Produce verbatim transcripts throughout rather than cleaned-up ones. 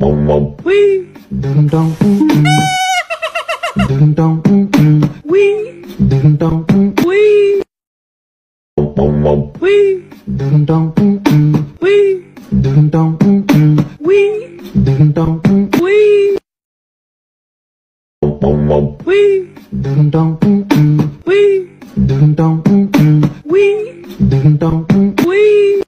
Wee. Ding dong. Ding dong. Wee. Ding dong. Wee. Wee. Ding dong. Wee. Ding dong. Wee. Ding dong. Wee. Wee. Ding dong. Wee. Ding dong. Wee. Ding dong. Wee.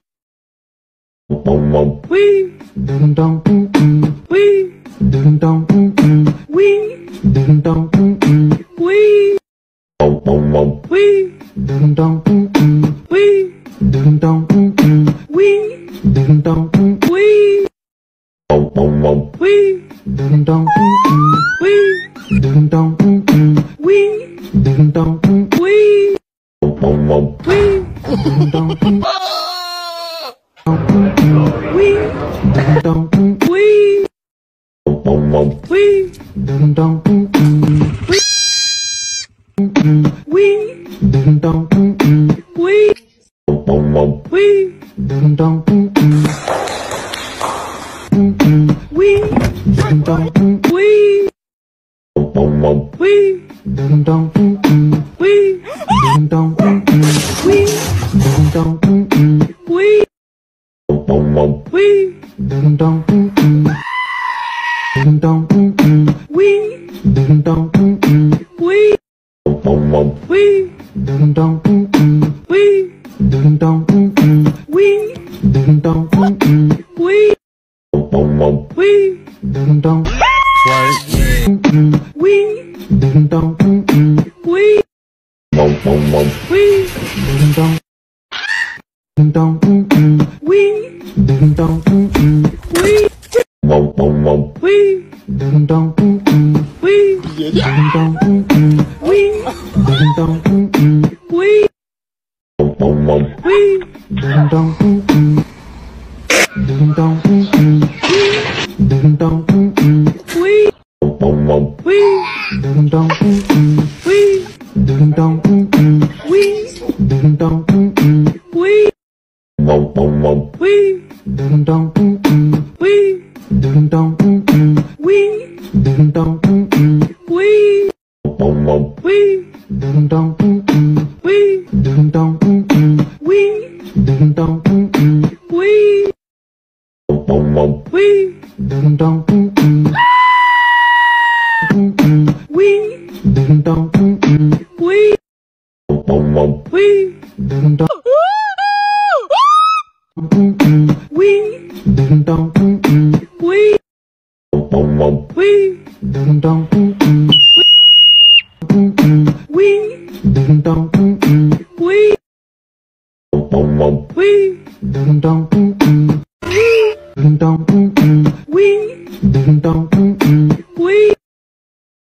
Wee. Ding dong. Wee. Ding dong. Wee. Ding dong. Wee. Wee. Ding dong. Wee. Ding dong. Wee. Ding dong. Wee. Wee. Ding dong. Wee. Ding dong. Wee. Ding dong. Wee. Wee. Ding dong. Wee. Ding dong. Wee. Wee. Ding dong. Wee. Wee. Ding dong. Wee. Wee. Ding dong. Wee. Ding dong. Wee. Wee. Ding dong. Wee. Ding dong. Wee. Ding dong. Wee. Wee. Ding dong. Ding dong. Wee. Ding dong. Wee. Wee. Ding dong. Wee. Ding dong. Wee. Ding dong. Wee. Wee. Ding dong. Wee. Ding dong. Wee. Wee. Ding dong. Ding dong. Wee. Ding dong. Wee. Wee. Ding dong. Wee. Ding dong. Wee. Ding dong. Wee. Wee. Ding dong. Ding dong. Wee. Ding dong. Wee. Wee. Ding dong. Wee. Ding dong. Wee. Ding dong. Wee. Wee. Ding dong. Wee. Ding dong. Wee. Ding dong. Wee. Wee. Ding dong. Wee. Ding dong. Wee. Ding dong. Wee. Wee. Ding dong. Wee. Ding dong. Wee. Wee. Ding dong. Wee. Ding dong. Wee. Wee. Ding dong. Wee. Ding dong. Wee. Wee. Ding dong. Ding dong. Wee. Ding dong.